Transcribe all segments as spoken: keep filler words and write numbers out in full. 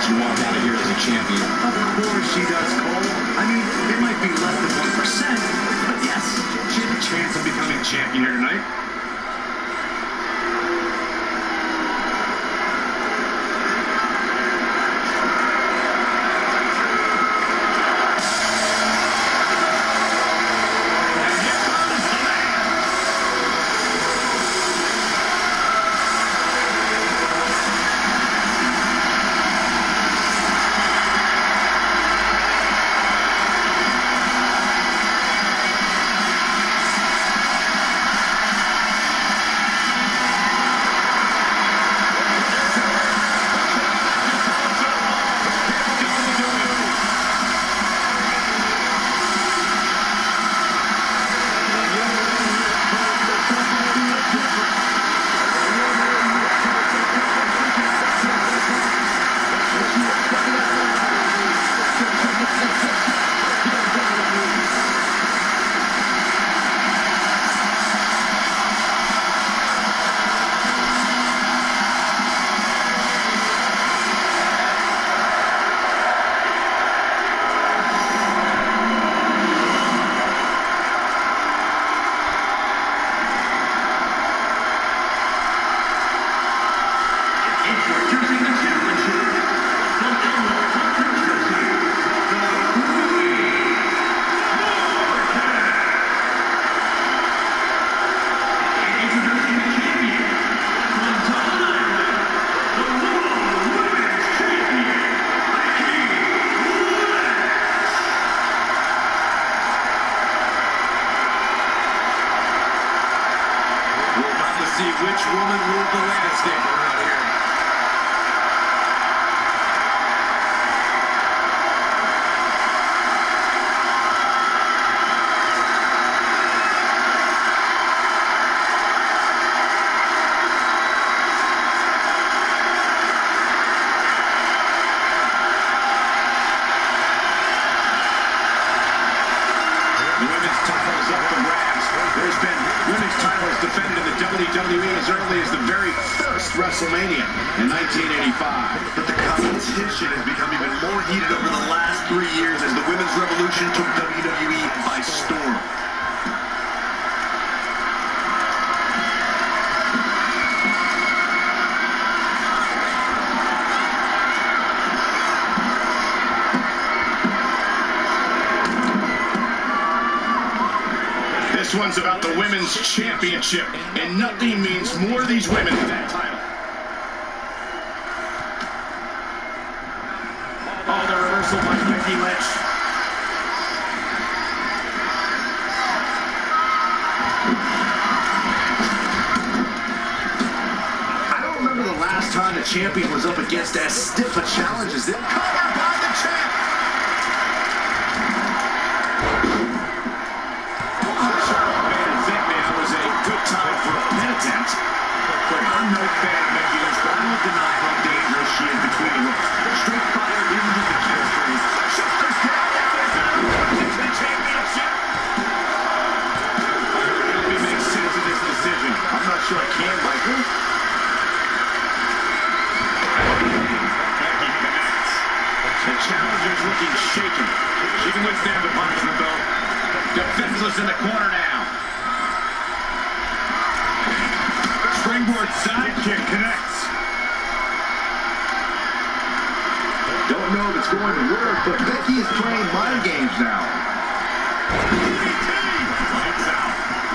She walked out of here as a champion. Of course she does, Cole. I mean, it might be less than one percent, but yes, she has a chance of becoming champion here tonight. See which woman ruled the landscape around here. Women's titles up for grabs. There's been women's titles defended in the W W E as early as the very first WrestleMania in nineteen eighty-five. But the competition has become even more heated over the last three years as the women's revolution took W W E by storm. This one's about the women's championship, and nothing means more to these women than that title. Oh, the reversal by Becky Lynch. I don't remember the last time the champion was up against as stiff a challenge as this. Covered by the champ. Time for a pin attempt. But I'm no fan of Becky Lynch, but I won't deny how dangerous she is between the ropes. Straight fire isn't just a catchphrase. Shoulders down into the championship. Let me make sense of this decision. I'm not sure I can, Michael. Becky connects. The challenger's looking shaken. She can withstand the punishment, though. Defenseless in the corner now. Springboard sidekick connects. Don't know if it's going to work, but Becky is playing mind games now. Lights out.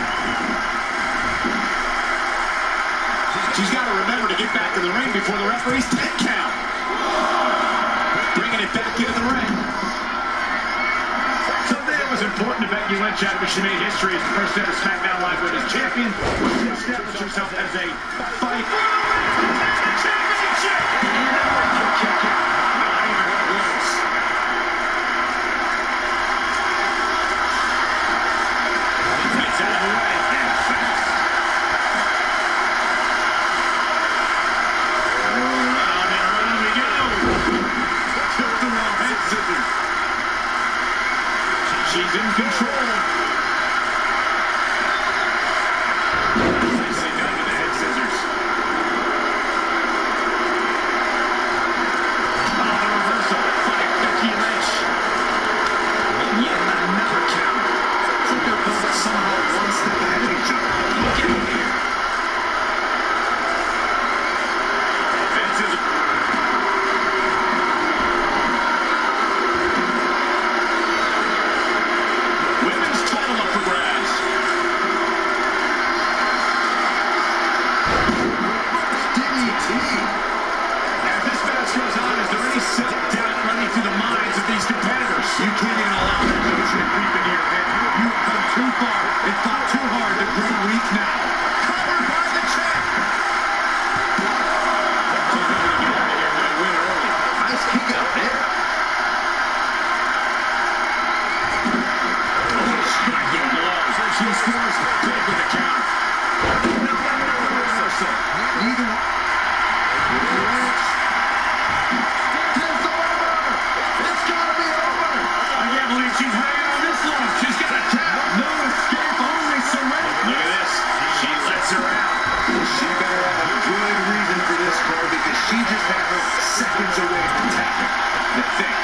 She's got to remember to get back in the ring before the referee's ten count. Bringing it back into the ring. Someday it was important to Becky Lynch after she made history as the first ever SmackDown Live Women's Champion. She established herself as a fight championship. Kick out. Not even close. Takes out of the way. And fast. Around and around we go. Took the wrong head scissors. She's in control. Nicely done with the head scissors. Oh, the self-doubt running through the minds of these competitors. You can't even allow that notion to creep into your head. You have come too far and fought too hard to grow weak now. Covered by the champ. Nice kick out there. Oh, striking blows. She scores big with the count. No, reversal. Neither one. She's hanging on this one. She's got a tap. No escape, only surrender. Look at this. She lets her out. She better have a good reason for this, Cole, because she just had her seconds away from tapping. The thing.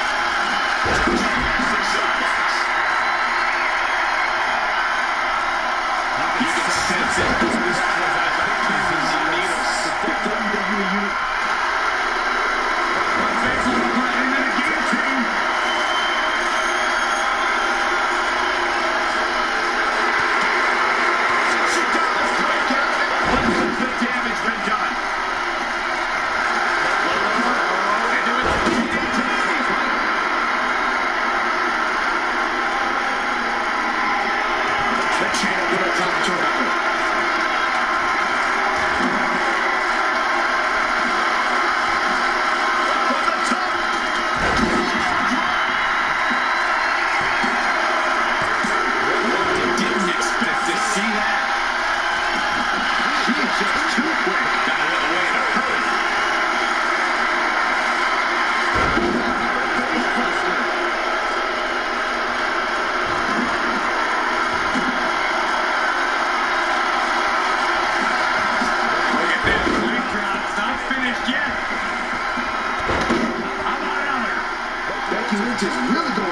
You can sense it. This is like pins and needles. The W W E unit. Into the guillotine. Becky Lynch is really going